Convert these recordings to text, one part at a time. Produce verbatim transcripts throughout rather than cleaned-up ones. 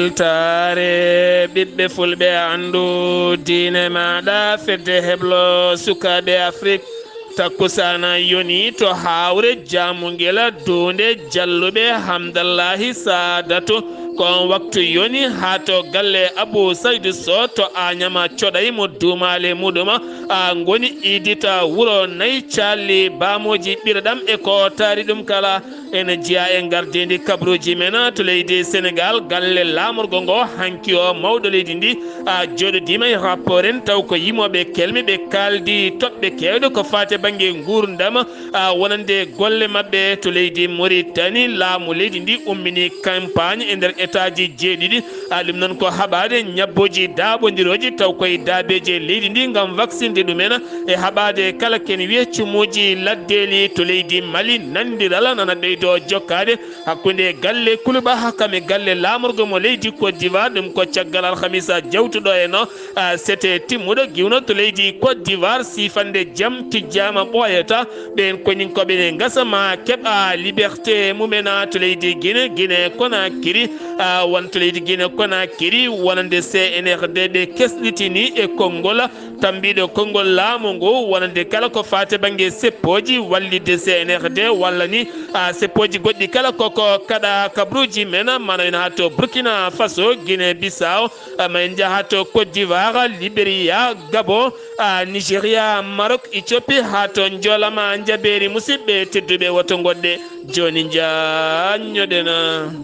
weltare ɓiɓɓe fulɓe andu diine maɗa fedde heblo sukaɓe afrique takkusana yoni to hawre jamugela donde jalluɓe hamdallahi sadatu kon waktu yoni ha to galle abou saydou so to añama coɗay mo dumale muɗuma a goni idita wuro nayyi calli bamoji ɓirɗam e ko taari ɗum kala ene jiya e gardidi kabruji men to leydi sénégal galle lamorgo ngo hanki o mawɗo leydi ndi a joɗodima e rapport en taw ko yimoɓe kelmi ɓe kaldi toɓɓe kewɗe ko fate banggue gurdam a wonande golle mabɓe to leydi mauritanie laamu leydi ndi ummini campagne e nder état ji jeeɗiɗi a ɗum noon ko haɓade ñabboji daɓodiroji taw koye daabeji leydi ndi gam vaccinde ɗumen e haɓade kala ken wiye cumuji laddeli to leydi mali nandiral nana ɓeydo jokkade hakkude galle kuluba kame galle lamorgo mo leydi Côte d'Ivoire ɗum ko caggal alhamisa jawtuɗo e no c'était timmuɗo giwno to leydi Côte d'Ivoire sifande jaam tijjama ɓoyata ɓen koninkoɓe gasama keɓa liberté mumena to leydi Guinée Guinée Conakry won to leydi Guinée Conakry wonande C N R D ɓe kesɗitini e konngol tambiɗo konngol laamu ngu wonande kala ko fate banggue seppoji wallide C N R D walla ni seppoji goɗɗi kala koko kaɗa kabruji men mana en ha to Burkina Faso Guinée Bissau ma en jaaha to Côte d'Ivoire Libéria Gabon Nigéria Maroc Éthiopie ha to jolama jaɓeri musidɓe tedduɓe woto goɗɗe joni jañoɗena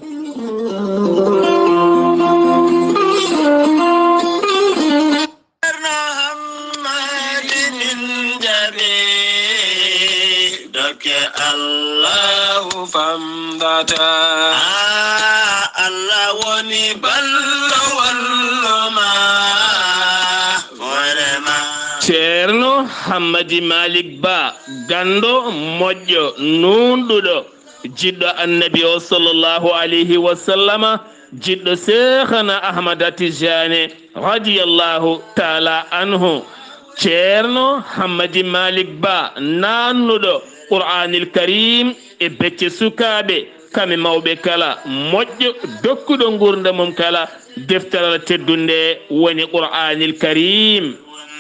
Allahu famdata Allah woni ballo walloma wonema Ceerno Hammadi Malik Ba gando moƴƴo nunɗuɗo jiɗɗo annabi o sallllahu alayhi wa sallama jiɗɗo Cheikhana Ahmada Tijani radiyallahu taala anhu Ceerno Hammadi Malik Ba nannuɗo Qur'anil Karim e becce sukaɓe kame mawɓe kala moƴƴo dokkuɗo gurdam mum kala deftaral teddunde woni Qur'anil Karim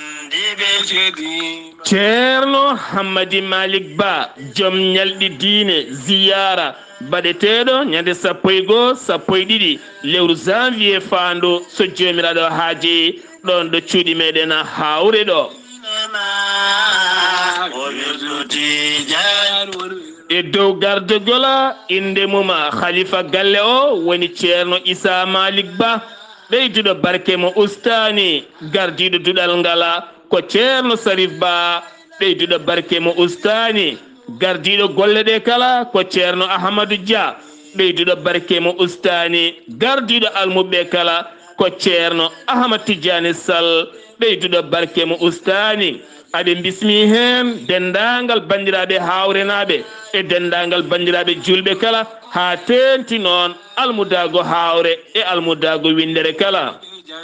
Ceerno Hammadi Malik Ba joom ñalɗi diine ziyara baɗeteɗo ñande sappo e goho sappo e ɗiɗi lewru janvier fandu so jomiraɗo haaji ɗon ɗo cuuɗi meɗen hawre ɗo e dow gardogola inde muma khalifa galle o woni Ceerno Issa Malik Ba ɓeyduɗo barke mo ustani gardiɗo duɗal ngala ko Ceerno Sarif Ba ɓeyduɗo barke mo ustani gardiɗo golle ɗe kala ko Ceerno Ahmadou Dia ɓeyduɗo barke mo ustani gardiɗo almuɓe kala ko Ceerno Ahmad Tidiane Sall ɓeyduɗo barke mo ustani aɗe bismi hen dendagal bandiraɓe hawrenaɓe e dendagal bandiraɓe julɓe kala ha tenti noon almudago hawre e almudago windere kala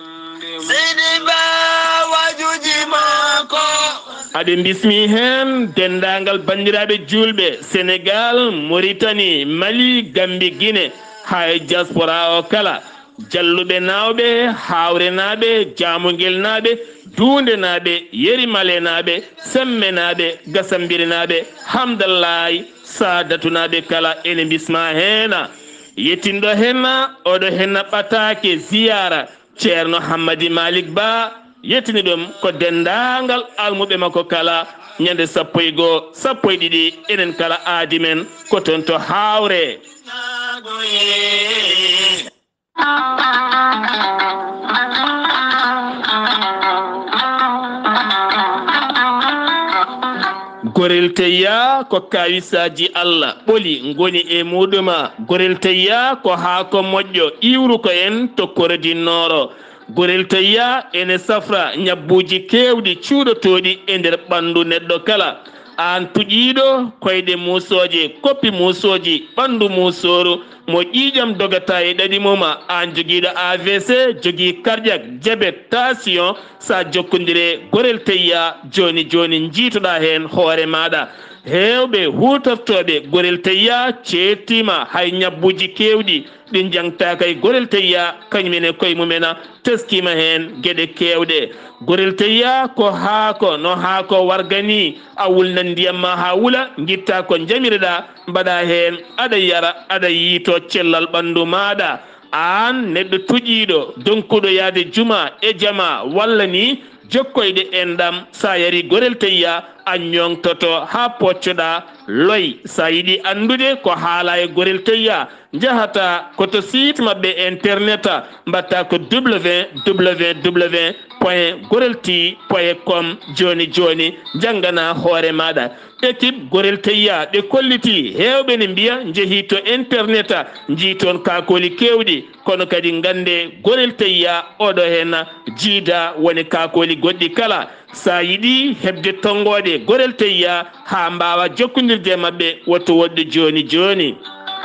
aɗe bismi hen dendagal bandiraɓe julɓe Sénégal Mauritanie Mali Gambie Guinée ha e diaspora o kala jalluɓe nawɓe hawrenaɓe jamugel naɓe duunde naɓe yerimale naɓe semme naɓe gasambiri naɓe hamdallahi sadatu naɓe kala ene bisma hena yettindo henna oɗo henna ɓatake ziyara Ceerno Hammadi Malik Ba yettini ɗum ko dendagal almuɓe makko kala ñande sappo e goho sappo e ɗiɗi enen kala aadi men ko toon to hawre gorel teyya ko kawisaji Allah ɓoli goni e muɗuma gorel teyya ko haako moƴƴo iwru ko en to korodinnoro gorel teyya ene safra ñabbuji kewɗi cuuɗotoɗi e nder ɓandu neɗɗo kala an tuƴiɗo koyɗe musoje koppi musoji ɓandu musoru mo ƴiƴam dogata e ɗaɗi muma an joguiɗo A V C jogui cardiaque diabète tension sa jokkodire gorel teyya joni joni jiitoɗa hen hoore maɗa hewɓe hutortoɓe gorel tayya ceetima hay ñabbuji kewɗi ɗin jangtaka e gorel tayya kañumene koye mumena teskima hen gueɗe kewɗe gorel tayya ko haako no haako wargani a wulna ndiyam ma ha wula guitta ko jamireɗa mbaɗa hen aɗa yara aɗa yiito cellal ɓandu maɗa an neɗɗo tuƴiɗo donkuɗo yaade juma e jama walla ni jokkoyde enɗam sa yari gorel tayya a ñongtoto ha poccoɗa loy sa yiɗi andude ko haala e gorel tayya jahata koto site mabɓe internet mbatta ko www point gorelti point com joni joni janggana hoore maɗa équipe gorel tayya ɗe kolliti hewɓe ne mbiya jeehi to internet jiiton kakoli kewɗi kono kadi gande gorel tayya oɗo hen jiida woni kakoli goɗɗi kala sa yiɗi hebde tonggode gorel tayya ha mbawa jokkodirde mabɓe wotto woɗɗo joni joni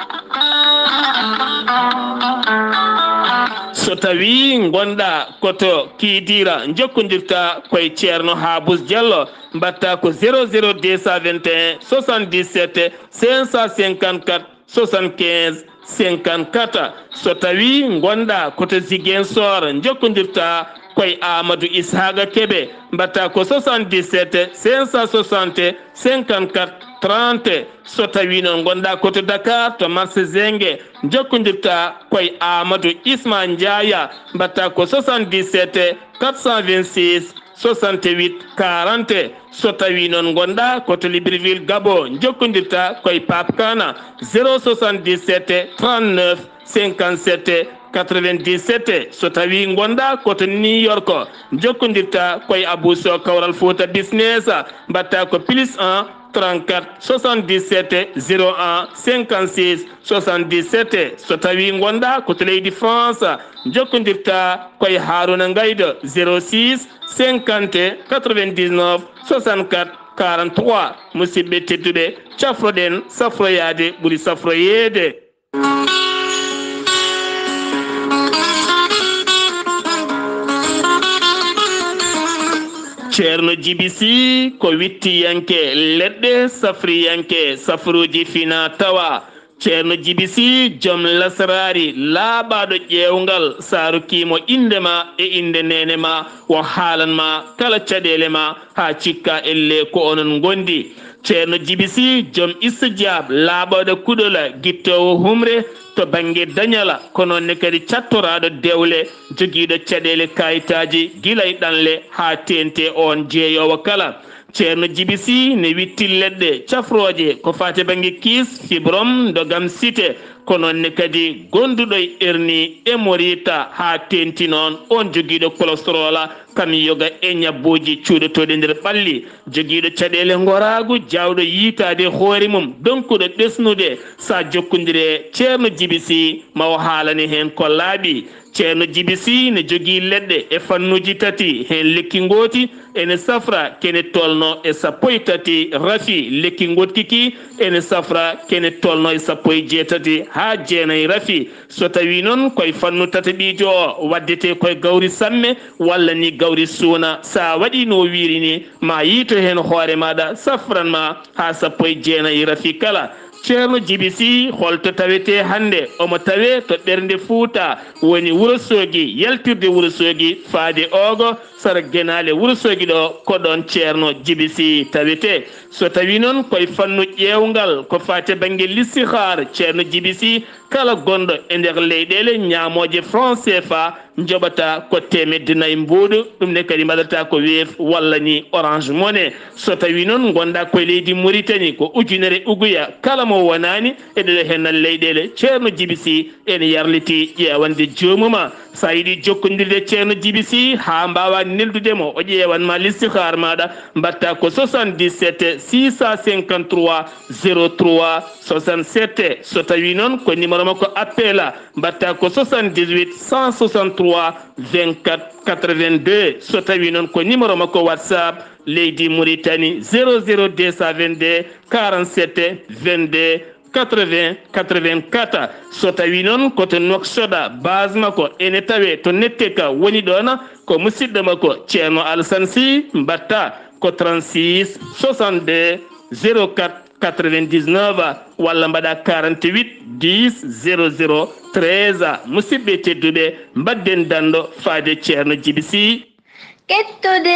so tawi gonɗa koto kiidira jokkodirta koye ceerno Habous Diallo mbatta ko zéro zéro deux cent vingt et un soixante-dix-sept cinq cent cinquante-quatre soixante-quinze cinquante-quatre so tawi gonɗa koto Ziguinchor jokkodirta koye Amadou Ishaga Kebe mbatta ko soixante-dix-sept cinq cent soixante cinquante-quatre trente so tawi noon gonɗa koto Dakar to marché Zengue jokkodirta koye Amadou Isma Ndiaya mbatta ko soixante-dix-sept quatre cent vingt-six soixante-huit quarante so tawi noon gonɗa koto Libreville Gabo jokkodirta koye Pape Kana zéro soixante-dix-sept trente-neuf cinquante-sept quatre-vingt-dix-sept so tawi gonɗa koto New York jokkodirta koye Abou Sow Kawral Fouta Business mbatta ko plus un trente-quatre soixante-dix-sept zéro un cinquante-six soixante-dix-sept so tawi gonɗa koto leydi France jokkodirta koye Haruna Gaydo zéro six cinquante quatre-vingt-dix-neuf soixante-quatre quarante-trois musidɓe tedduɓe cafroɗen safroyade ɓuuri safroyede ceerno Djibisi ko wittiyanke leɗɗe safriyanke safruji fina tawa ceerno Djibisi joom lasarari laaɓaɗo ƴeewgal saarukimo indema e inde nene ma wo haalanma kala caɗele ma ha cikka elle ko onon gondi ceerno Djibisi joom istijab laaɓaɗo kuɗola guittowo humre to banggue dañala ko nonne kadi cattoraɗo dewle joguiɗo caɗele kayitaji guilay ɗanle ha tente on jeeyowo kala ceerno Djibisi ne witti leɗɗe cafroje ko fate banggue kiis fibrom dogam cité ko nonne kadi gonduɗo e erni e morita ha tenti noon on joguiɗo cholestérol kam yoga e ñabbuji cuuɗotoɗe nder ɓalli joguiɗo caɗele goragu jawɗo yiitade hoore mum donkuɗo ɗesnude sa jokkodire ceerno Djibisi mawo haalani hen ko laaɓi ceerno Djibisi ne jogui leɗɗe e fannuji tati hen lekki gooti ene safra kene tolno e sappo e tati rafi lekki gotkiki ene safra kene tolno e sappo e jeetati ha jeenayi rafi so tawi noon koye fannu tataɓijo o waddete koye gawri samme walla ni gawri suuna sa waɗi no wirini ma yiito hen hoore maɗa safranma ha sappo e jeenayi rafi kala ceerno Djibisi holto tawete hande omo tawe to ɓernde Fouta woni Wourossogui yaltirde Wourossogui faade ogo sara guenale Wourossogui ɗo ko ɗon ceerno Djibisi tawete so tawi noon koye fannu ƴewgal ko fate banggue listihar ceerno Djibisi kala gonɗo e nder leyɗele ñamoje franc C F A joɓata ko temedde nayyi mbuuɗu ɗum ne kadi mbaɗata ko weef walla ni orange money so tawi noon gonɗa koye leydi Mauritanie ko ujunere uguya kala mo wonani e ɗeɗo hennan leyɗele ceerno Djibisi ene yarliti ƴewande jomuma sa yiɗi jokkodirde ceerno Djibisi ha mbawa neldudemo o ƴewanma listihar maɗa mbatta ko soixante-dix-sept six cent cinquante-trois zéro trois soixante-sept so tawi noon ko numéro makko appel mbatta ko soixante-dix-huit cent soixante-trois vingt-quatre quatre-vingt-deux so tawi noon ko numéro makko WhatsApp leydi Mauritanie zéro zéro deux cent vingt-deux quarante-sept vingt-deux quatre-vingts quatre-vingt-quatre so tawi noon koto Nouakchott base makko ene tawe to netteka woni ɗon ko musidɗo makko ceerno Alassane Sy mbatta ko trente-six soixante-deux zéro quatre quatre-vingt-dix-neuf walla mbaɗa quarante-huit dix zéro zéro treize musidɓe tedduɓe mbadden danɗo faade ceerno Djiby Sy kettode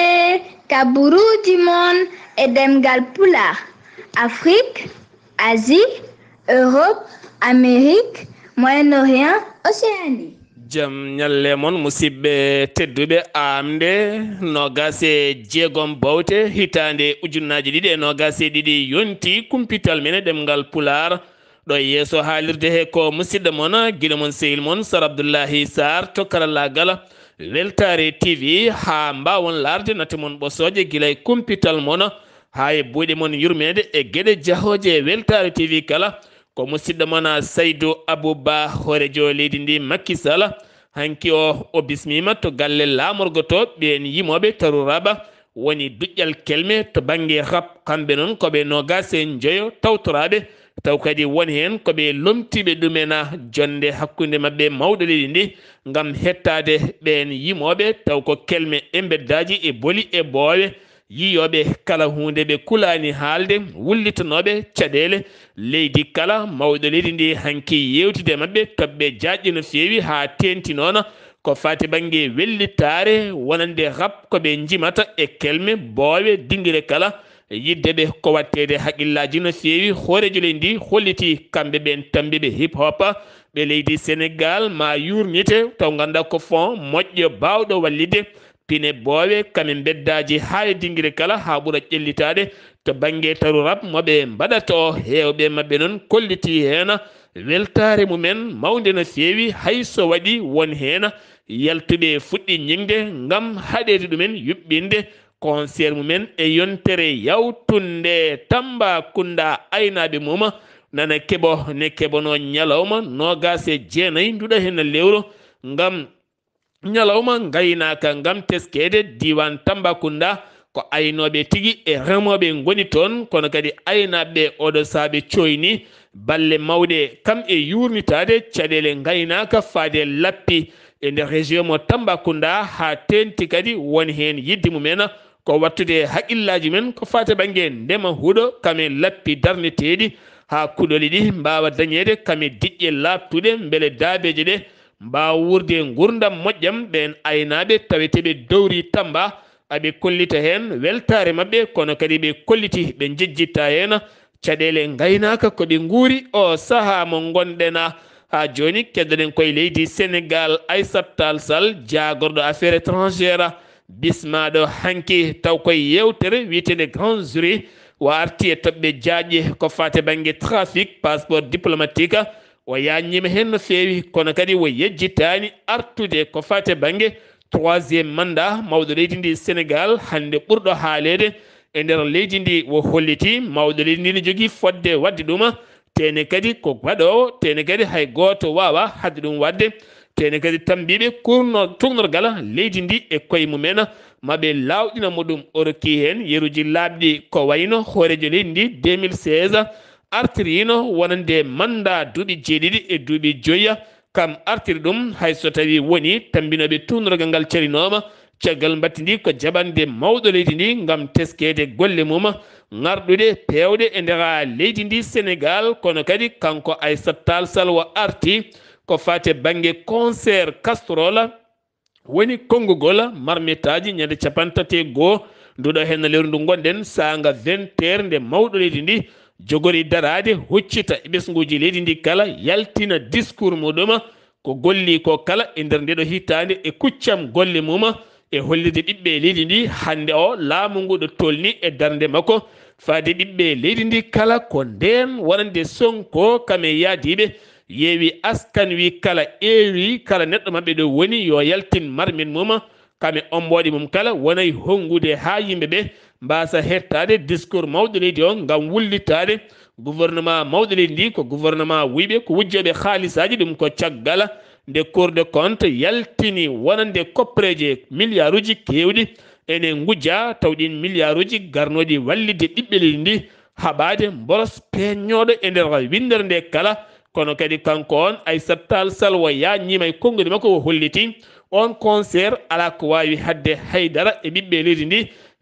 kaburuji mon e ɗemngal pulaar Afrique, Asie, Europe, Amérique, Moyen-Orient, Océanie. Jam ñalle mon musidɓe tedduɓe aaɓnde nogas e jeegom bowte hitande ujunnaji ɗiɗi e nogas e ɗiɗi yonti kumpital men ɗemngal pulaar ɗo yeeso haalirde he ko musidɗo mon guila mon sehil mon Sar Abdullaahi Saar to karallagal weltare T V ha mbawon larde nate mon ɓosoje guila e kumpital mon ha e buuɗe mon yurmede e gueɗe jahoje e weltare T V kala ko musidɗo mon Saydou Abouba horejo leydi ndi Macky Sall hanki o o bismima to galle lamorgo to ɓen yimoɓe taruraba woni duƴƴal kelme to banggue rap kamɓe noon koɓe nogas e joyo tawtoraɓe taw kadi woni hen koɓe lomtiɓe ɗumena jonde hakkude mabɓe mawɗo leydi ndi gam hettade ɓen yimoɓe taw ko kelme e beddaji e booli e boowe yiyoɓe kala hunde ɓe kulani haalde wullitanoɓe caɗele leydi kala mawɗo leydi ndi hanki yewtide mabɓe toɓɓe jaƴƴe no fewi ha tenti noon ko fati banggue wellitare wonande rap koɓe jimata e kelme boowe dinguire kala yiddeɓe ko wattede haqqillaji no fewi hoorejo leydi ndi holliti kamɓe ɓen tambiɓe hip hop ɓe leydi Sénégal ma yurnite taw ganduɗa ko fond moƴƴo bawɗo wallide pine boowe kamen beddaji ha e dinguire kala ha ɓuura ƴellitade to banggue taru rap moɓe mbaɗata o hewɓe mabɓe noon kolliti hen weltare mumen mawde no fewi hayso waɗi won hen yaltuɓe fuɗɗi ñingde gam haɗede ɗumen yuɓɓinde concert mumen e yontere yawtunde Tambacounda aynaɓe mum nana keɓo ne keɓono ñalawma nogas e jeenayyi nduɗa hen lewru gam ñalawma gaynaka gam teskede diwan Tambacounda ko aynoɓe tigui e remoɓe goni toon kono kadi aynaɓe oɗo saaɓe coyni balle mawɗe kam e yurnitade caɗele gaynaka faade lappi e nder région mo Tambacounda ha tenti kadi woni hen yidde mumen ko wattude haqqillaji men ko fate banggue ndema huuɗo kame lappi darneteɗi ha kuɗoli ɗi mbawa dañede kame diƴƴe labtuɗe beele daabeje ɗe mbawa wurde gurdam moƴƴam ɓen aynaɓe taweteɓe dowri Tamba aɓe kollita hen weltare mabɓe kono kadi ɓe kolliti ɓe jejjitta hen caɗele gaynaka koɓe guuri o saaha mo gonɗen ha joni keddoɗen koye leydi Sénégal Aissata Tall Sall jagorɗo affaire étrangère bismaɗo hanki taw koye yewtere witede grand jury o arti e toɓɓe jaaƴe ko fate banggue trafic passeport diplomatique o yañima hen no fewi kono kadi o yejjitani artude ko fate banggue troisiéme mandat mawɗo leydi ndi Sénégal hande ɓurɗo haalede e nder leydi ndi o holliti mawɗo leydi ndi ne jogui fodde wadde ɗum tene kadi ko waɗowo tene kadi hay goto wawa hadde ɗum wadde tene kadi tambiɓe kurno tugnorgal leydi ndi e koye mumen maɓe lawɗina muɗum o rokki hen yeruji labɗi ko wayno hoorejo leydi ndi deux mille seize artirino wonande manda duuɓi jeeɗiɗi e duuɓi joyya kam artiri ɗum hayso tawi woni tambinoɓe tugnorgal ngal carinoma caggal battidi ko jaɓande mawɗo leydi ndi gam teskede golle mum garɗude pewɗe e nder leydi ndi Sénégal kono kadi kanko Aissata Tall Sall o arti ko fate banggue concert casserole woni konngugol marmitaji ñande capantati goho nduɗo hen lewru ndu gonɗen sanga vingt heures nde mawɗo leydi ndi jogori darade huccita e ɓesguji leydi ndi kala yaltina discours muɗum ko golli ko kala e nder ndeɗo hitande e kuccam golle mum e hollide ɓiɓɓe leydi ndi hande o laamu ngu ɗo tolni e darde makko faade ɓiɓɓe leydi ndi kala ko nden wonande Sonko kame yaadiɓe yeewi askan wi kala eewi kala neɗɗo mabɓe ɗo woni yo yaltin marmin mum kame omboɗe mum kala wonay hongude ha yimɓeɓe mbasa hettade discours mawɗo leydi o gam wullitade gouvernement mawɗo leydi ndi ko gouvernement wiɓe ko wujjoɓe haalisaji ɗum ko caggal nde cour de compte yaltini wonande koppreje milliard uji kewɗi ene gujja taw ɗin milliard uji garnoɗi wallide ɓiɓɓe leydi ndi haɓade boros peññoɗo e nder windere nde kala kono kadi kanko on Aissata Tall Sall o yañima e konngudi makko o holliti on concert ala ko wawi hadde haydara e ɓiɓɓe leydi ndi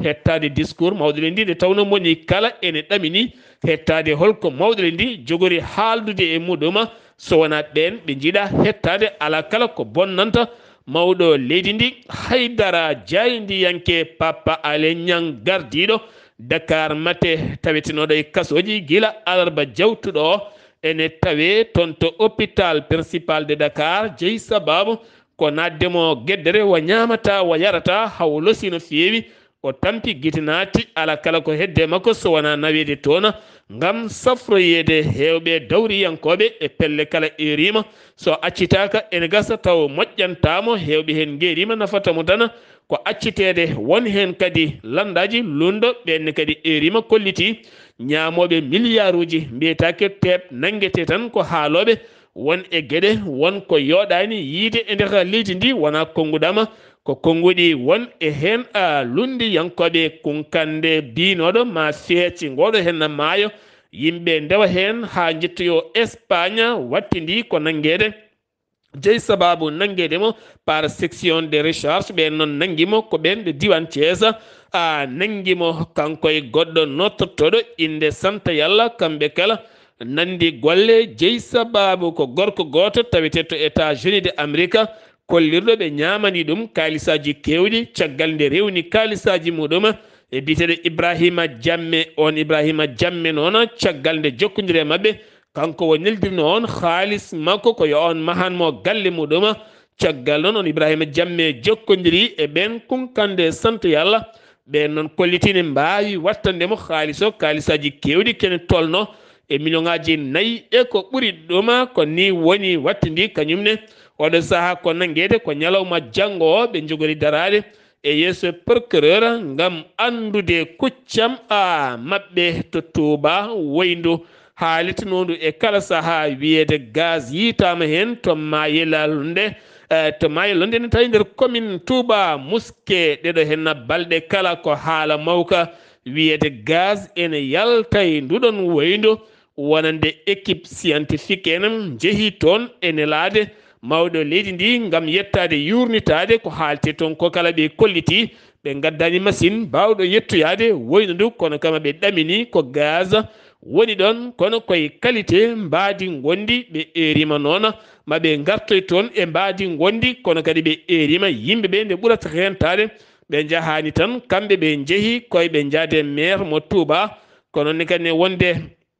hettade discours mawɗole ndi nde tawno moni kala ene ɗamini hettade holko mawɗole ndi jogori haaldude e muɗuma so wona ɓen ɓe jiiɗa hettade ala kala ko bonnanta mawɗo leydi ndi. Haydara jaydiyanke Papa Alé Niang gardiɗo Dakar mate tawetenoɗo e kasoji gila alarba jawtuɗo o ene tawe toon to hôpital principal de Dakar jeyi sababu ko naddemo gueddere wo ñamata wo yarata haw losi no feewi o tampi guite naati ala kala ko hedde makko so wona nawede toon ngam safroyede hewɓe dawriyankoɓe e pelle kala erima so accitaka ene gasa taw moƴƴantamo hewɓe hen guerima nafatamo tan ko accitede won hen kadi landaji lundo ɓenne kadi erima kolliti ñamoɓe milliard uji mbiyetake teep nanguete tan ko haaloɓe won e gueɗe won ko yoɗani yiide e nder leydi ndi wona konguɗama ko konguɗi won e hen a lundi yankoɓe kunkande binoɗo ma feeci ngoɗo hen maayo yimɓe ndewa hen ha jettoyo Espagne wattidi ko nanguede jeyi sababu nanguedemo par section de recherche ɓe noon nanguimo ko ɓen ɓe diwan Thiès a nanguimo kankoye goɗɗo nottortoɗo inde Santa Yalla kamɓe kala nandi golle jeyi sababu ko gorko goto tawete to États-Unis de Amérique kollirɗo ɓe ñamani ɗum kalisaji kewɗi caggal nde rewni kalisaji muɗum e biteɗo Ibrahima Jamme on Ibrahima Jamme noon caggal nde jokkodire mabɓe kanko wo neldirno on haalis makko ko yo on mahanmo galle muɗum caggal noon on Ibrahima Jamme jokkodiri e ɓen kunkande Santa Yalla ɓen noon kollitine mbawi wattandemo haalis o kalisaji kewɗi kene tolno e million ngaji nayyi e ko ɓuri ɗuma ko ni woni wattidi kañumne oɗo saaha ko nanguede ko ñalawma janggo o ɓe jogori darade e yesso procureur ngam andude kuccam a mabɓe to Touba woyndu haalitinondu e kala saaha wiyede gaz yitama hen to mayelonde to mayelonde ne tawi nder commune Touba Mosquée ɗeɗo henna balɗe kala ko haala mawka wiyede gaz ene yalta e nduɗon woyndu wonande équipe scientifique en jeehi toon ene laade mawɗo leydi ndi ngam yettade yurnitade ko haalte toon ko kala ɓe kolliti ɓe gaddani machine bawɗo yettoyade woynu ndu kono kama ɓe ɗamini ko gaz woni ɗon kono koye qualité mbaadi gondi ɓe erima noon maɓe gartoy toon e mbaadi gondi kono kadi ɓe erima yimɓeɓe nde ɓurata hentade ɓe jahani tan kamɓe ɓe jeehi koye ɓe jaade maire mo Touba kono ni kadi ne wonde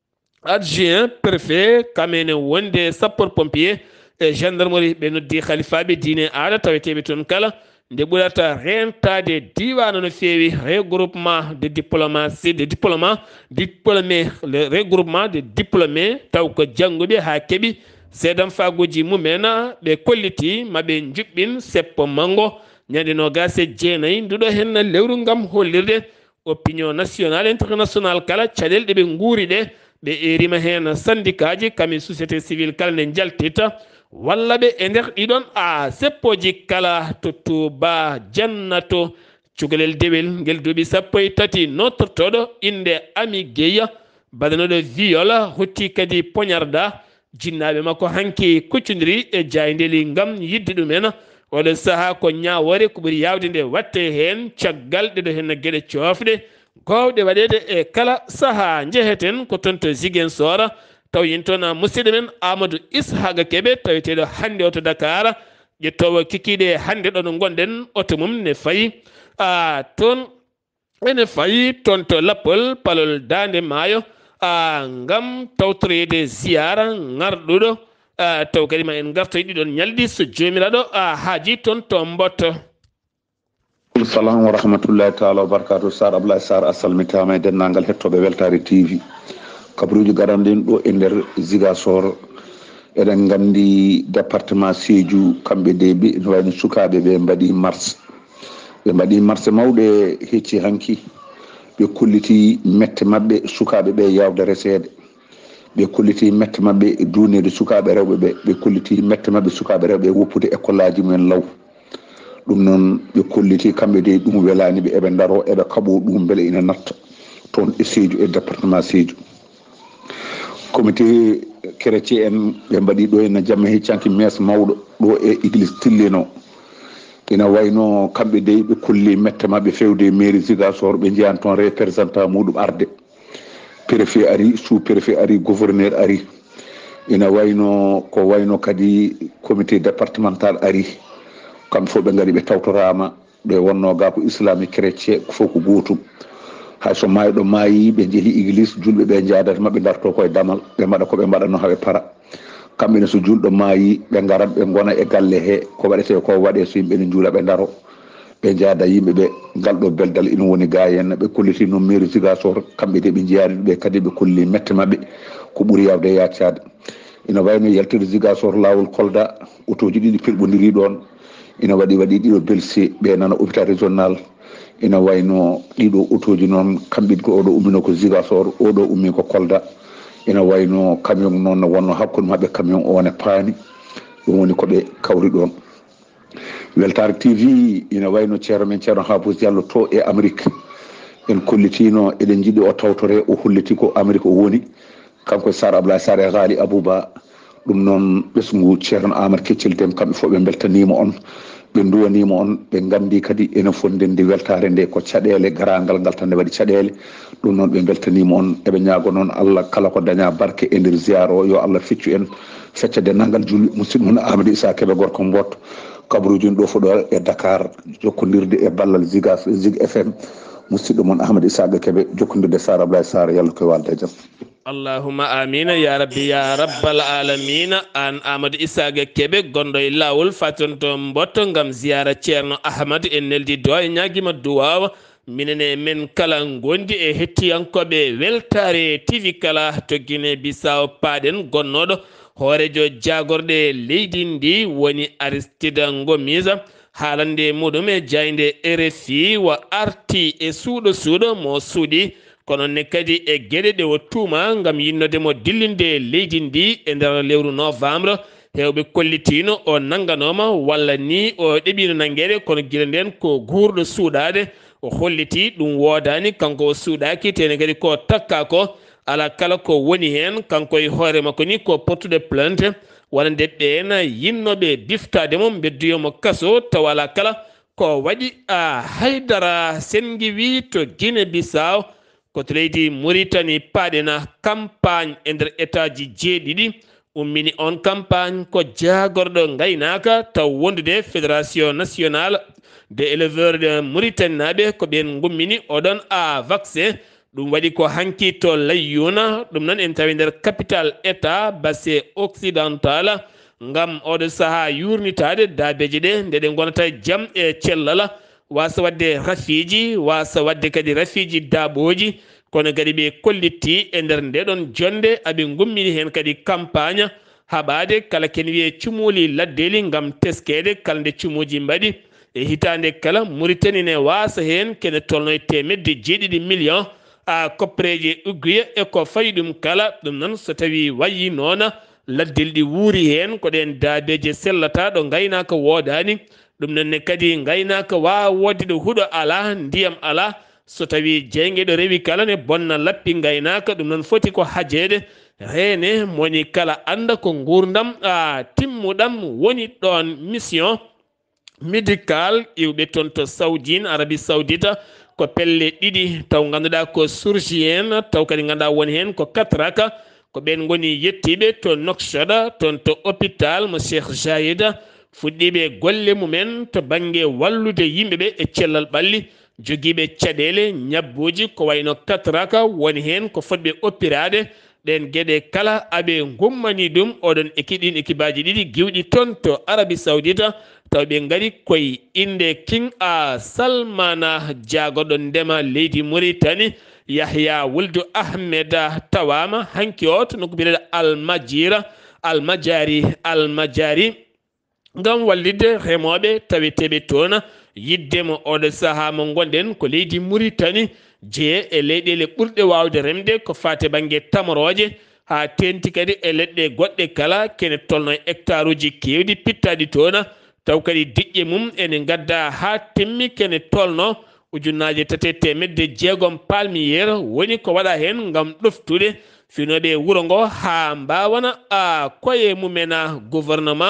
adjoint préfet kamene wonde sapeur pompier e gendarmerie ɓe noddi khalifaɓe diine aada taweteɓe toon kala nde ɓurata rentade diwana no feewi regroupement de diplomatie de diplôme diplômé le regroupement de diplômé taw ko jangguɓe ha keeɓi seedam fagoji mumen ɓe kolliti maɓe juɓɓin seppo mango ñande nogas e jeenayyi nduɗo hen lewru ngam hollirde opinion nationale international kala caɗele ɗe ɓe guuri ɗe ɓe erima hen syndicat ji kamin société civile kala nde jaltita walla ɓe e nder ɗiɗon a seppoji kala to Touba jannato cukalel dewel ngel duuɓi sappo e tati nottortoɗo inde Ami Gueye badanoɗo viol hutti kadi poñarda jinnaɓe makko hanki kuccodiri e jaydeli ngam yidde ɗumen oɗo saaha ko ñawore ko ɓuuri yawde nde watte hen caggal ɗeɗo hen gueɗe coofɗe gowɗe waɗede e kala saaha jeheten ko toon to Ziguinchor taw yin toon musidɗo men Amadou Ishaqa Kebe taweteɗo hande oto Dakar ƴettowo kikiɗe hande ɗon gonɗen oto mum ne fayi a toon ene fayi toon to Lappol Palol Dande Maayo a ngam tawtorede ziyara ngarɗuɗo taw kadi ma en gartoy ɗiɗon ñalɗi so jomiraɗo a haaji toon to Mboto. Assalamu wa rahmatullahi taala wa barakatuh. Sar Abdullaahi Saar a salmitama e dennangal hettoɓe Weltare T V kabaruji garanɗen ɗo e nder Ziguinchor eɗen gandi département Sédhiou kamɓe de ɓe no wayno sukaɓe ɓe mbaɗi marche ɓe mbaɗi marche mawɗe hecci hanki ɓe kolliti mette mabɓe sukaɓe ɓe yawde resede ɓe kolliti mette mabɓe dunede sukaɓe rewɓe ɓe ɓe kolliti mette mabɓe sukaɓe rewɓe woppude école aji mumen law ɗum noon ɓe kolliti kamɓe de ɗum welani ɓe eɓe daro eɓe kaɓo ɗum beele ina natta toon e Sédhiou e département Sédhiou. Comité chrétien en ɓe mbaɗi ɗo ena jamma heccanki messe mawɗo ɗo e église Tilleno ina wayno kamɓe dey ɓe kulli mette mabɓe fewde mairie Ziguinchor ɓe jiyan toon représentant muɗum arde préfet ari sous préfet ari gouverneur ari ina wayno ko wayno kadi comité départemental ari kamɓe fof ɓe gari ɓe tawtorama ɓe wonno ga ko islamique chrétien fof ko gotum hay so mayɗo maayi ɓe jeehi église julɓe ɓe jadata mabɓe darto koye damal ɓe mbaɗa koɓe mbaɗanno haɓe para kamɓene so julɗo maayi ɓe garat ɓe gona e galle he ko waɗete ko waɗe so yimɓe ne juula ɓe daro ɓe jaada yimɓe ɓe ngal ɗo beldal ina woni ga henna ɓe kolliti noon mairie Ziguinchor kamɓe de ɓe jeyani ɓe kadi ɓe kolli mette mabɓe ko ɓuuri yawde yaccade ina wayno yaltide Ziguinchor lawol Kolda auto ji ɗiɗi pirɓodiri ɗon ina waɗi waɗi ɗiɗo belsi ɓe nana hôpital régional ina wayno ɗiɗo auto ji noon kamɓe ko oɗo ummino ko Ziguinchor oɗo ummi ko Kolda ina wayno camion noon no wonno hakkude mabɓe camion o ne paani ɗum woni koɓe kawri ɗon Weltare T V ina wayno ceerno men ceerno Habous Diallo to e Amérique en kollitino eɗen jiiɗi o tawtore o holliti ko Amérique o woni kanko e Sar Abdoulahi Saar e Haali Abouba ɗum noon ɓesgu ceerno Amadou Keccel Deme kamɓe fof ɓe beltanima on ɓe duwanima on ɓe gandi kadi ene fondende weltare nde ko caɗele garangal ngal tan ne waɗi caɗele ɗum noon ɓe beltanima on eɓe ñaago noon Allah kala ko daña barke e nder ziyara o yo Allah feccu en fecca dennagal julɓe musidɗo mon Amadou Issa Kébé gorko Mbotto kabaruji ɗo foɗo e Dakar jokkodirde e ballal Ziga Zig F M musidɗo mon Ahmadou Issa Kébé jokkodirde Sar Abdoulahi Saar yalla koye walde jaam allahumma amina ya rabbi ya rabbal alamina an Amadou Issa Kébé gonɗo e lawol fatonto Mbotto gam ziyara ceerno Ahmadou en neldi do e ñaguima duwawa minene men kala gondi e hettiyankoɓe Weltare T V kala to Guinée Bissau paɗen gonnoɗo hoorejo jagorɗe leydi ndi woni Aristide Ngomisa haalande muɗum e jayde R F I wa arti e suuɗo suuɗo mo suuɗi kono ne kadi e gueɗe ɗe o tuuma gam yinnodemo dillinde leydi ndi e nder lewru novembre hewɓe kollitino o nanganoma walla ni o ɗeɓino nanguede kono guila nden ko guurɗo suuɗade o holliti ɗum wodani kanko o suuɗaki tene kadi ko takka ko ala kala ko woni hen kanko e hoore makko ni ko portude plainte wonande ɗen yinnoɓe diftade mum bedduyomo kaso taw ala kala ko waɗi a haydara sengi wi to Guinée Bissau ko to leydi Mauritanie paɗena campagne e nder état ji jeeɗiɗi ummini on campagne ko jagorɗo gaynaka taw wondude fédération nationale de éleveurs de Mauritanie naɓe ko ɓen gummini oɗon a vaccin ɗum waɗi ko hanki to layyuna ɗum noon en tawi nder capital état basse occidental ngam oɗo saaha yurnitade dabeje ɗe nde ɗe gonata jaam e cellala wasa wadde rafiji wasa wadde kadi rafiji daaɓoji kono kadi ɓe kollitti e nder ndeɗon jonde aɓe gummini hen kadi campagne haɓade kala ken wiye cumuli laddeli ngam teskede kala nde cumuji mbaɗi e hitande kala Mauritanie ne wasa hen kene tolno e temedde jeeɗiɗi million a koppereje ugguya e ko fayi ɗum kala ɗum noon so tawi wayi noon laddel ɗi wuuri hen ko ɗen daabeje sellata ɗo gaynaka wodani ɗum nonne kadi gaynaka wawa wodde ɗo huuɗo ala ndiyam ala so tawi jeygue ɗo rewi kala ne bonna lappi gaynaka ɗum noon foti ko hajede rene moni kala anda ko gurdam a timmuɗam woni ɗon mission médical iwɓe toon to Saudine Arabie Saoudita ko pelle ɗiɗi taw ganduɗa ko surgi en taw kadi ganduɗa woni hen ko katraka ko ɓen goni yettiɓe to Nouakchott toon to hôpital mo Cheikh Zayed fuɗɗiɓe golle mumen to banggue wallude yimɓeɓe e cellal ɓalli joguiɓe caɗele ñabbuji ko wayno katraka woni hen ko fotɓe oppirade ɗen gueɗe kala aɓe gummani ɗum oɗon équipe ɗin équipe aji ɗiɗi giwɗi toon to Arabie Saoudita taw ɓe gari koye inde King a Salmana jagoɗo ndema leydi Mauritanie Yahya Wuldu Ahmed tawama hanki o to nokku biyeteɗo Almajira Almajari Almajari ngam wallide remoɓe taweteɓe toon yiddemo oɗo saaha mo gonɗen ko leydi Mauritanie jeye e leyɗele ɓurɗe wawde remde ko fate banggue tamoroje ha tenti kadi e leɗɗe goɗɗe kala kene tolno hectare uji kewɗi pittaɗi toon taw kadi diƴƴe mum ene gadda ha timmi kene tolno ujunnaje tati temedde jeegom palmiére woni ko waɗa hen gam ɗoftude finoɓe wuuro ngo ha mbawana a koye mumena gouvernement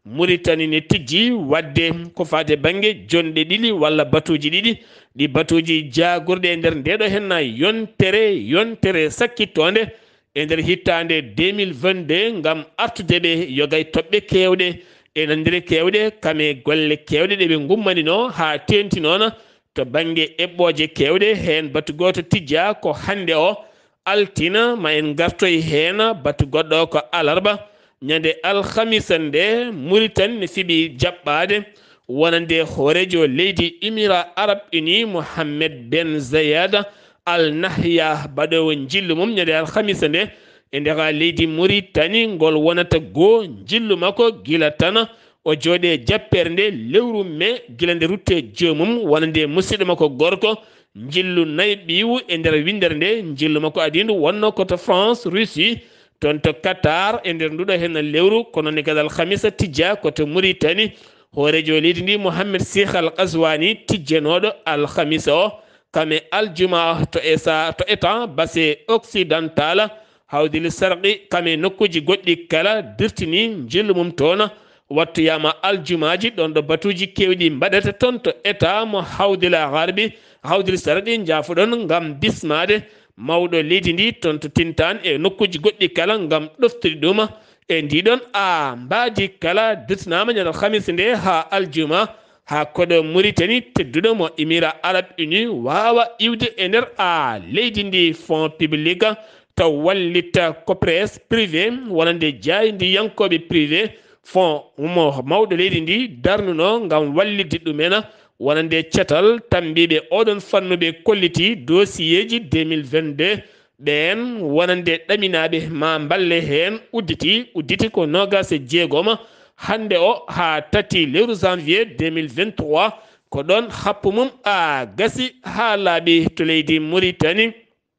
Mauritanie ne tijji wadde ko fate bange jonde ɗiɗi walla batuji ɗiɗi ɗi batuji jagurde e nder ndeɗo henna yontere yontere sakkittonde e nder hittande deux mille vingt-deux ngam artude ɓe yogay toɓɓe kewɗe e nandire kewɗe kame golle kewɗe ɗe ɓe gummanino ha tenti noon to bange eɓɓoje kewɗe hen batu goto tijja ko hande o altina ma en gartoy hen batu goɗɗo ko alarba ñande alhamisa nde Mauritanie ne fiɓi jaɓɓade wonande hoorejo leydi Émirats Arabes Unis Mohammed Ben Zayed Al Nahyan baɗowo jillu mum ñande alhamisa nde e ndera leydi Mauritanie ngol wonata goo jillu makko gila tan o jooɗe jappere nde lewru mai gila nde rutte joomum wonande musidɗo makko gorko jillu nayi ɓiiwu e nder windere nde jillu makko adindu wonno koto France Russie toon to Qatar e nder nduɗo hen lewru kono ne kadi alhamisa tijja koto Mauritanie hoorejo leydi ndi Mohammed Cheikh Al Qazwani tijjanoɗo alhamisa o kame aljuma to esa to état basse occidental hawdil sarqi kame nokkuji goɗɗi kala dirtini jillu mum toon wattuyama aljumaji ɗon ɗo batuji kewɗi mbaɗata toon to état mo hawdil garbi hawdil sarqi jaafuɗon ngam bismade mawɗo leydi ndi toon to Tintane e nokkuji goɗɗi kala ngam ɗoftude ɗum e ndiɗon a mbaadi kala dirtinama ñande alhamisa nde ha aljuma ha koɗo Mauritanie tedduɗo mo Émirats Arabes Unis wawa iwde e nder a leydi ndi fonds public taw wallita copresse privé wonande jaydi yankoɓe privé fonds mo mawɗo leydi ndi darnuno ngam wallidde ɗumen wonande cetal tambiɓe oɗon fannuɓe kolliti dossier ji deux mille vingt-deux ɓen wonande ɗaminaɓe ma balle hen udditi udditi ko nogas e jeegom hande o ha tati lewru janvier deux mille vingt-trois ko ɗon happu mum a gasi ha laaɓi to leydi Mauritanie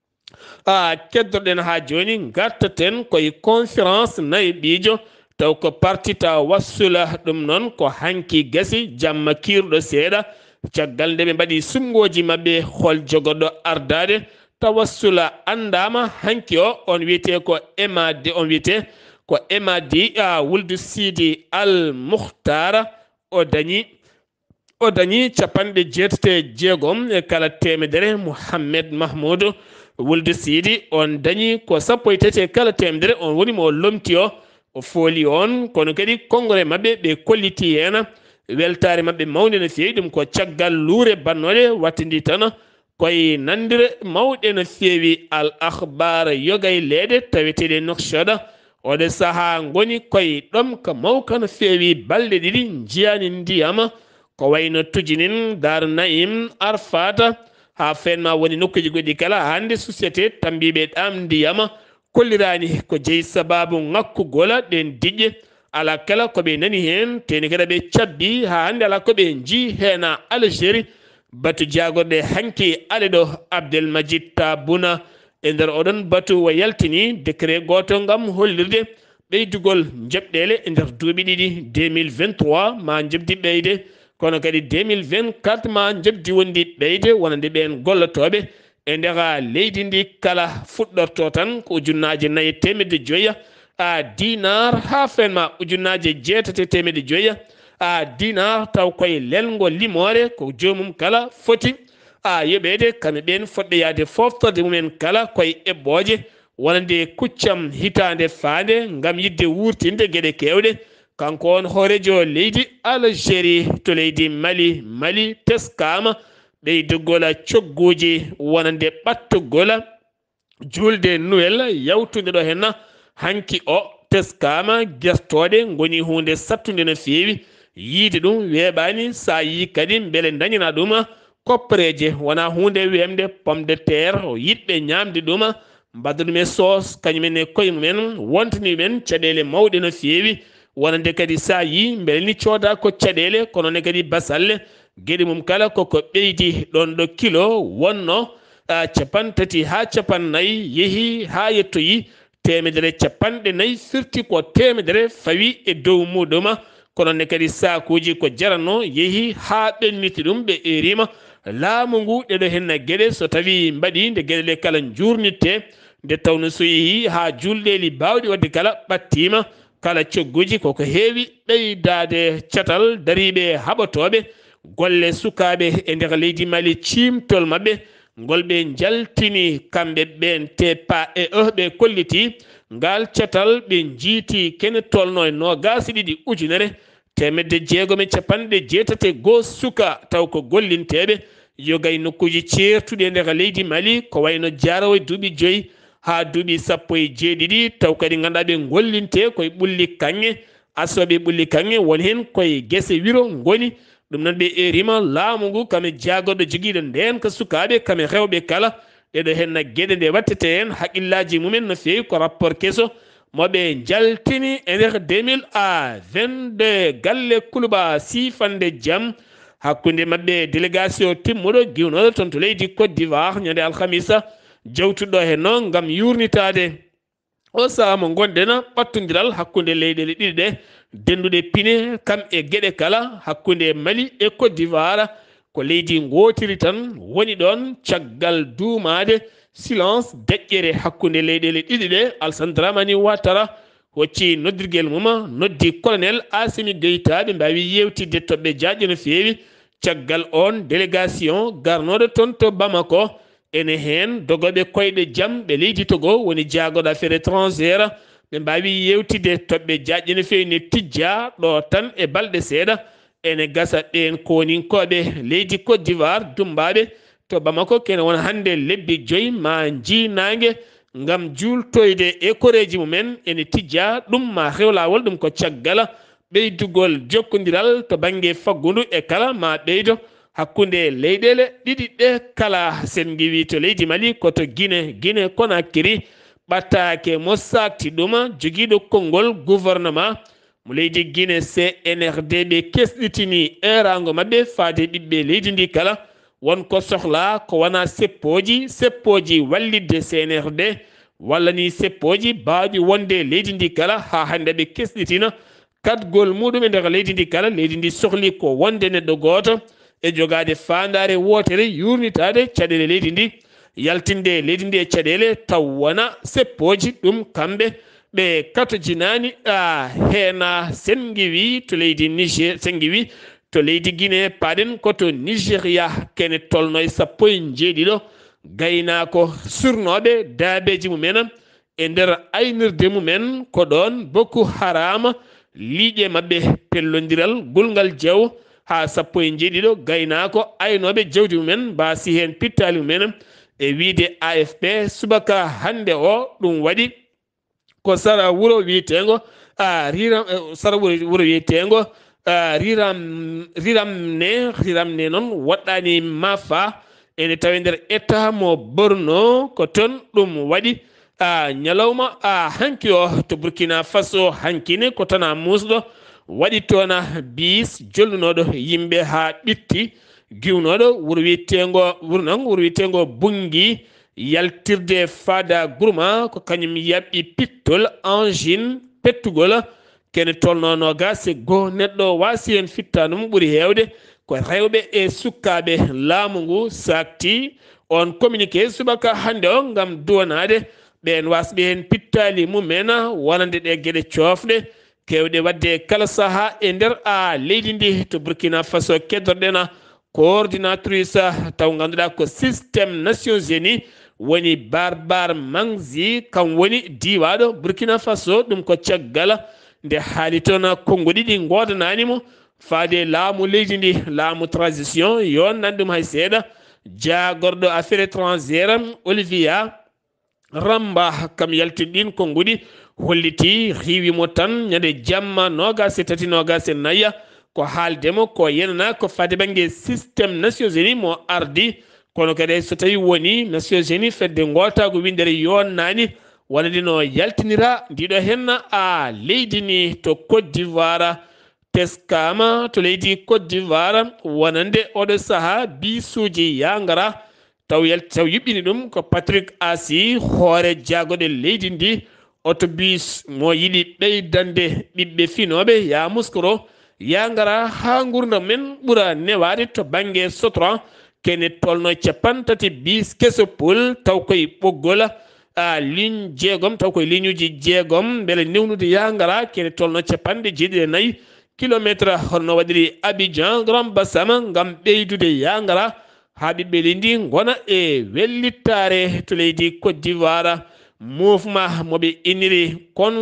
a keddoɗen ha joni gartaten koye conférence nayi ɓiijo taw ko parti ta wassula ɗum noon ko hanki gasi jamma kiruɗo seeɗa caggal nde ɓe mbaɗi sumgoji mabɓe hol jogoɗɗo ardade tawassula andama hanki o on wiyete ko emade on wiyete ko emadi a wuldu sidi al muhtara o dañi o dañi capanɗe jeetete jeegom e kala temedere Mouhammed Mahmoudou wuldu sidi on dañi ko sappo e tati e kala temedere on woni mo lomti o o fooli on kono kadi konngore mabɓe ɓe kolliti hen weltare mabɓe mawde no feewi ɗum ko caggal luure bannoɗe wattidi tan koye nandire mawɗe no feewi al akhbar yogay leede taweteɗe noksoɗa oɗo saaha goni koye ɗom ko mawka no feewi balɗe ɗiɗi jiyani ndiyam ko wayno tujinin dar naim arfata ha fenma woni nokkuji goɗɗi kala hande société tambiɓe ɗam ndiyam kollirani ko jeeyi sababu ŋakkugol ɗen diƴƴe ala kala koɓe nani hen teni kadi ɓe cabbi ha hande ala koɓe jii hen Algérie batu jagorɗe hanki ale ɗo Abdelmajid Tabuna e nder oɗon batu o yaltini décret goto gam hollirde ɓeydugol jabɗele e nder duuɓi ɗiɗi deux mille vingt-trois ma jabdi ɓeyde kono kadi deux mille vingt-quatre ma jabdi wondi ɓeyde wonande ɓen gollotoɓe e ndera leydi ndi kala fuɗɗorto tan ko ujunnaje nayyi temedde joyya a dinar ha fenma ujunnaje jeetate temedde joyya a dinar taw koye lelgo limore ko jomum kala foti a yoɓede kamɓe ɓen fodde yaade foftorde mumen kala koye eɓɓoje wonande kuccam hitande faande gam yidde wurtinde gueɗe kewɗe kanko on hoorejo leydi Algérie to leydi Mali Mali teskama ɓeydogola cogguji wonande ɓattogola julde Noël yawtude ɗo henna hanki o teskama guertoɗe goni hunde sattude no feewi yiide ɗum weeɓani sa yi kadi beele dañana ɗum koppareje wona hunde wemde pomme de terre yiɗɓe ñamde ɗum mbadda ɗum e sauce kañumen e koye mumen wontani men caɗele mawɗe no feewi wonande kadi sa yi beele ni cooda ko caɗele kono ne kadi basalle gueɗe mum kala koko ɓeydi ɗon ɗo kilo wonno capan tati ha capan nayyi yeehi ha yettoyi temedere capanɗe nayyi firti ko temedere fawi e dow muɗum kono ne kadi sakuji ko jaranno yeehi ha ɓenniti ɗum ɓe erima laamu ngu ɗeɗo henna gueɗe so tawi mbaɗi nde gueɗele kala jurnitte nde tawno so yeehi ha julɗeli bawɗi wadde kala ɓattima kala cogguji koko heewi ɓeydade catal dariɓe haɓotoɓe golle sukaɓe e nder leydi Mali cimtol mabɓe ngol ɓe jaltini kamɓe ɓen te pa e e ɓe kolliti ngal catal ɓe jiiti kene tolno e nogasi ɗiɗi ujunere temedde jeegom e capanɗe jeetate goo suka taw ko gollinteɓe yogay nokkuji ceertuɗi e nder leydi Mali ko wayno jarawo e duuɓi joyyi ha duuɓi sappo e jeeɗiɗi taw kadi ganduɗa ɓe gollinte koye ɓulli kanŋe asoɓe ɓulli kanŋe woni hen koye guese wiro goni ɗum noon ɓe erima laamu ngu kame jaagoɗo joguiɗo nden ko sukaɓe kame rewɓe kala ɗeɗo henna gueɗe nde wattete hen haqqillaji mumen no fewi ko rapport kesso moɓe jaltini e nder deux mille vingt-deux galle kuluba sifande jaam hakkude mabɓe délégation timmuɗo giwnoɗo toon to leydi Côte d'Ivoire ñande alhamisa jawtuɗo hen noon gam yurnitade o saaha mo gonɗen ɓattodiral hakkude leyɗele ɗiɗi ɗe denduɗe pine kam e gueɗe kala hakkude Mali e Côte d'Ivoire ko leydi gotiri tan woni ɗon caggal duumade silence deƴƴere hakkude leyɗele ɗiɗi ɗe Alassane Dramane Ouattara hocci noddirguel mum noddi colonel Assimi Goïta ɓe mbawi yewtidde toɓɓe jaƴƴe no fewi caggal on délégation garnoɗo toon to Bamako ene hen dogoɓe koyɗe jaam ɓe leydi Togo woni jaagoɗo affaire étrangère ɓe mbawi yewtide toɓɓe jaƴƴe no fewi ne tijja ɗo tan e balɗe seeɗa ene gasa ɗen koninkoɓe leydi Côte d'Ivoire dumbaɓe to Bamako kene won hande lebbi joyyi ma jinangue ngam jultoyde e koreji mumen ene tijja ɗum ma rew lawol ɗum ko caggal ɓeydugol jokkodiral to banggue faggudu e kala ma ɓeydo hakkude leyɗele ɗiɗi ɗe kala sen giwi to leydi Mali koto Guinée Guinée Conakry ɓattake mo sakti ɗum joguiɗo konngol gouvernement mo leydi Guinée C N R D ɓe kesɗitini erago mabɓe faade ɓiɓɓe leydi ndi kala wonko sohla ko wona seppoji seppoji wallidde C N R D walla ni seppoji bawɗi wonde leydi ndi kala ha hande ɓe kesɗitina kadgol muɗum e nder leydi ndi kala leydi ndi sohli ko wonde neɗɗo goto e jogade fandare wotere yurnitade caɗele leydi ndi yaltinde leydi ndi e caɗele taw wona seppoji ɗum kamɓe ɓe katojinani a heena sengiwi to leydi Niger sengiwi to leydi Guinée paɗen koto Nigéria kene tolno e sappo e jeeɗiɗo gaynako surnoɓe daabeji mumen e nder aynirde mumen ko ɗon Boko Haram liiƴe mabɓe pellodiral gulgal jaw ha sappo e jeeɗiɗo gaynako aynoɓe jawdi mumen mbasi hen pittali mumen e wiide A F P subaka hande o ɗum waɗi ko sara wuro wiitengo a riram sara wuro wiitengo riram riram ne riram ne noon waɗɗani mafa ene tawi nder état mo Borno ko toon ɗum waɗi a ñalawma a hanki o to Burkina Faso hankine ko tana musɗo waɗi toona bis jollunoɗo yimɓe ha ɓitti giwnoɗo wuro wiitengo wuro noon wuro wiitengo Bungi yaltirde fada gourma ko kañum yaɓɓi pittol engine pettugol kene tolnono ga se go neɗɗo wasi hen fittanum ɓuuri hewde ko rewɓe e sukkaɓe laamu ngu sakti on communiqué subaka hande o gam duwanade ɓen wasɓe hen pittali mumen wonande ɗe gueɗe cofɗe kewɗe wadde kala saaha e nder a leydi ndi to Burkina Faso keddorɗena coordinatrice taw ganduɗa ko systéme Nations Unies woni Barbar Mangzi kam woni diwaɗo Burkina Faso ɗum ko caggal nde haali toon kongo ɗiɗi godananimo faade laamu leydi ndi laamu transition yon nan ɗum hay seeɗa jagorɗo affaire étrangère Olivia Ramba kam yaltiɗin konguɗi holliti riwimo tan ñande jamma nogas e tati nogas e nayya ko haaldemo ko yenana ko fade banggue systéme Nations Unies mo ardi kono kadi so tawi woni Nations Unies fedde gotago windere yonnani wonade no yaltinira ndiɗo henna a leydi ni to Côte d'Ivoire teskama to leydi Côte d'Ivoire wonande oɗo saaha bisuji yangara taw yal taw yuɓɓini ɗum ko Patrick Asi hoore jaagoɗe leydi ndi autobus mo yiɗi ɓeydande ɓiɓɓe finoɓe ya muskoro yangara ha gurdam men ɓuura newade to banggue sotran kene tolno capan tati bis keso pol taw koye ɓoggol a ligne jeegom taw koye ligne uji jeegom beele newnude yangara kene tolno capanɗe jeeɗiɗi e nayyi kilométre hono waɗiri Abidjan Grand Bassam ngam ɓeydude yangara ha ɓiɓɓe leydi gona e wellittare to leydi Côte d'Ivoire. Mouvement moɓe inniri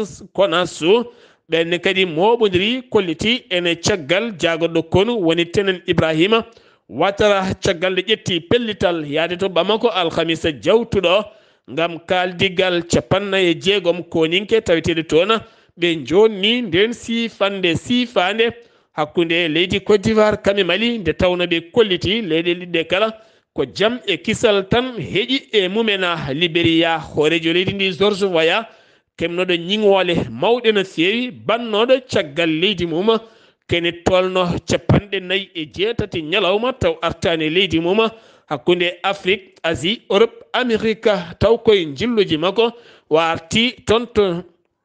konasu ɓenne kadi moɓodiri kolliti ene caggal jagoɗo konu woni tenen Ibrahima Ouattara caggal nde ƴetti pellital yaade to Bamako alhamisa jawtuɗo ngam kaldigal capannayyi e jeegom koninke taweteɗe toon ɓe jonni nden sifande sifande hakkude leydi Côte d'Ivoire kamɓe Mali nde tawno ɓe kolliti leyɗe ɗiɗɗe kala ko jaam e kisal tan heeƴi e mumena Libéria hoorejo leydi ndi George Weah kemnoɗo ñiŋwole mawɗe no feewi bannoɗo caggal leydi mum kene tolno capanɗe nayyi e jeetati ñalawma taw artani leydi mum hakkude Afrique Asie Europe Amérique taw koye jilluji makko o arti tonto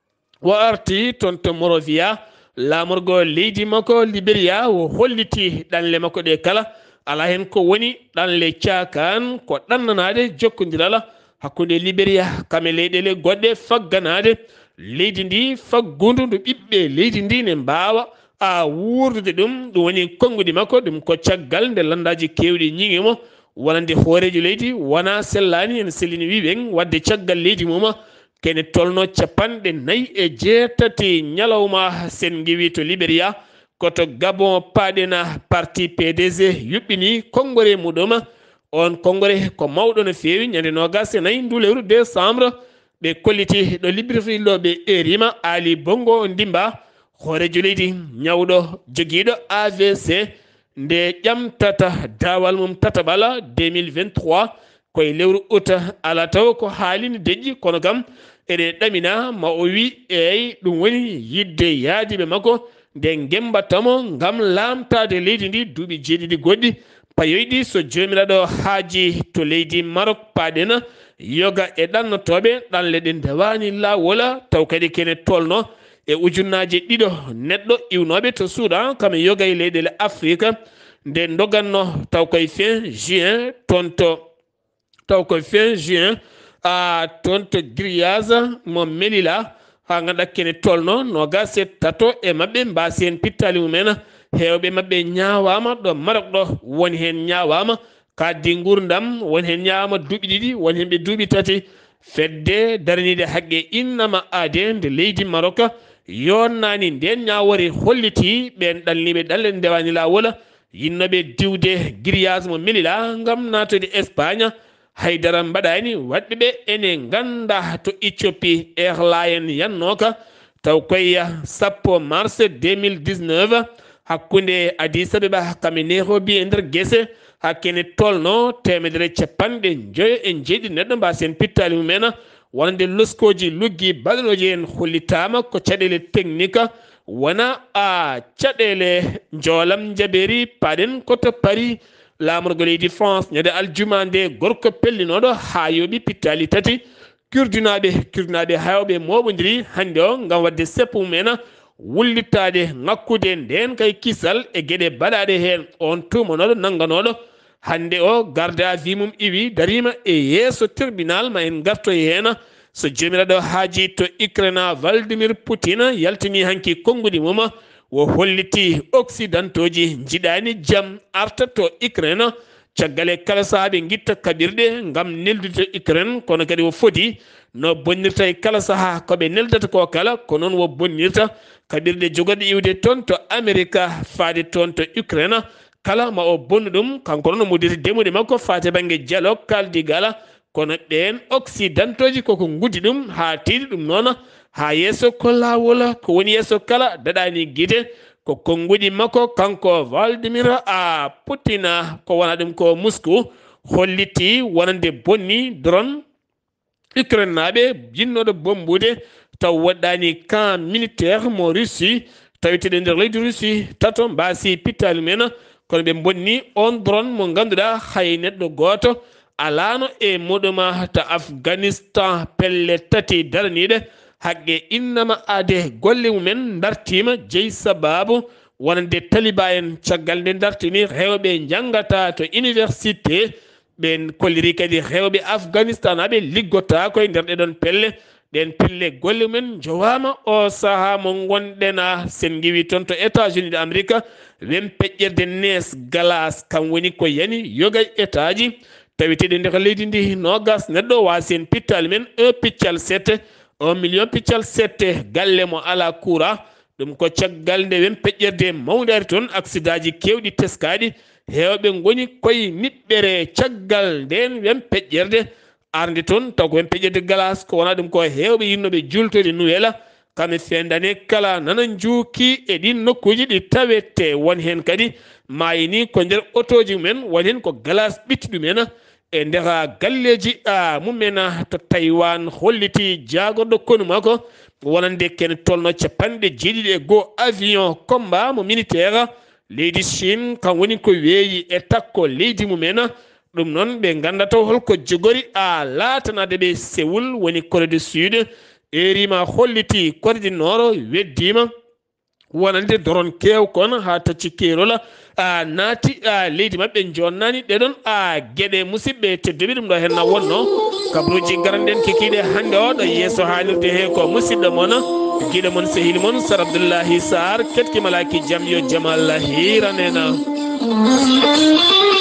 o arti tonto Monrovia lamorgo leydi makko Libéria o holliti ɗanle makko ɗe kala ala hen ko woni ɗanle cakan ko ɗannanade jokkodiral hakkude Libéria kame leyɗele goɗɗe fagganade leydi ndi faggudu ndu ɓiɓɓe leydi ndi ne mbawa a wurdude ɗum ɗum woni konngudi makko ɗum ko caggal nde landaji kewɗi ñiŋimo wonande hoorejo leydi wona sellani en sellini wiɓen wadde caggal leydi mum kene tolno capanɗe nayyi e jeetati ñalawma sen giwi to Libéria koto Gabon paɗena parti P D G yuɓɓini konngore muɗum on konngore ko mawɗo no feewi ñande nogas e nayyi ndu lewru décembre ɓe kolliti ɗo librefilloɓe erima Ali Bongo Ndimba hoorejo leydi ñawɗo joguiɗo A V C nde ƴamtata dawal mum tataɓala deux mille vingt-trois koye lewru août ala taw ko haalini deƴƴi kono kam eɗe ɗamina ma o wi eyi ɗum woni yidde yaadiɓe makko nde gembatamo ngam lamtade leydi ndi duuɓi jeeɗiɗi goɗɗi payoyɗi so jomiraɗo haaji to leydi Maroc paɗena yoga e ɗannotoɓe ɗanle ɗe ndewani lawola taw kadi kene tolno e ujunnaje ɗiɗo neɗɗo iwnoɓe to Soudan kam yoga e leyɗele Afrique nde doganno taw koye fin juin tonto taw koye fin juin a tonto grillage mo Melilla ha ganduɗa kene tolno nogas e tato e mabɓe mbasi hen pittali mumen hewɓe mabɓe ñawama ɗo Maroc ɗo woni hen ñawama kaddi gurdam woni hen ñawama duuɓi ɗiɗi woni hen ɓe duuɓi tati fedde daranide haqqe innama aade nde leydi Maroc yonnani nden ñawore holliti ɓen ɗalniɓe ɗalle ndewani lawol yinnoɓe diwde grillage mo Melilla gam natude Espagne haydara mbaɗani waɗɓe ɓe ene ganda to Éthiopie airline yannoka taw koye sappo mars deux mille dix-neuf hakkude Addis Abeba kame Nairobi e nder guese hakkene tolno temedere capanɗe joyo e jeeɗiɗi neɗɗo mbasen pittali mumen wonde loskoji luggi baɗanoji en hollitama ko caɗele technique wona a caɗele joolam jaɓeri paɗen koto Paris lamorgo leydi France ñande aljuma nde gorko pellinoɗo ha yooɓi pittali tati kurdinaɓe kurdinaɓe hawɓe moɓodiri hande o gam wadde seppu mumen wullitade ngakkude nden kay kisal e gueɗe baɗaɗe hen on tumanoɗo nangganoɗo hande o garde à vue mum iwi darima e yeeso tribunal ma en gartoy hen so jomiraɗo haaji to Ukraine Vladimir Poutine yaltini hanki konngudi mum wo holliti occidentoji jiɗani jaam arta to Ukraine caggale kala saaha ɓe guitta kaɓirɗe gam neldude Ukraine kono kadi wo foti no bonnirta e kala saaha koɓe neldata ko kala ko noon wo bonnirta kaɓirɗe jogoɗe iwde toon to Amérique faade toon to Ukraine kala ma o bonnu ɗum kanko noon mudita demude makko faate banggue dialogue kaldigala kono ɓen occidentoji koko guddi ɗum ha tiiɗi ɗum noon ha yeeso ko lawol ko woni yeeso kala daɗani guide ko konguɗi makko kanko Vladimir a Putina ko wona ɗum ko Moscou holliti wonande bonni drone Ukraine naɓe jinnoɗo bombude taw waɗɗani camp militaire mo Russie tawiteɗe nder leydi Russie tato mbasi pittali men kono ɓe bonni on drone mo ganduɗa hay neɗɗo goto alano e muɗuma to Afghanistan pelle tati daraniɗe haqqe innama ade golle mumen dartima jeeyi sababu wonande taliba en caggal nde dartini rewɓe jangata to université ɓen kolliri kadi rewɓe Afghanistan aɓe liggota koye nder ɗeɗon pelle ɗen pelle golle men jowama o saaha mo gonɗen sen giwi toon to États-Unis de Amérique wen peƴƴerde nees galas kam woni ko yani yogay état ji tawiteɗe nder leydi ndi nogas neɗɗo wasi hen pittali men un piccal sette un million piccal sette galle mo ala courant ɗum ko caggal nde wen peƴƴerde mawde ari toon accident ji kewɗi teskaɗi hewɓe goni koye niɓɓere caggal nden wen peƴƴerde arde toon taw ko wen peƴƴerde galas ko wona ɗum ko hewɓe yinnoɓe jultode nuwela kamɓe fendane kala nana juuki e ɗin nokkuji ɗi tawete won hen kadi mayini ko nder otoji mumen won hen ko galas ɓitti ɗumen e nder galleji mumen to Taïwan holliti jagorɗo konu makko wonande ken tolno capanɗe jeeɗiɗi e goho avion combat mo militaire leydi Chine kam woni ko weeyi e takko leydi mumen ɗum noon ɓe gandata holko jogori a latanade ɓe Séoul woni Corée du Sud erima holliti Corée du Nord weddima wonande doron kew kon ha tacci kerola a naati a leydi mabɓe jonnani ɗeɗon a gueɗe musidɓe tedduɓe ɗum ɗo henna wonno kabruji garanɗen kekiɗe hande o ɗo yeeso haalirde he ko musidɗo moon guiɗo moon sehili moon Sar Abdullaahi Saar ketki malaki jaam yo jaam Allah hiranena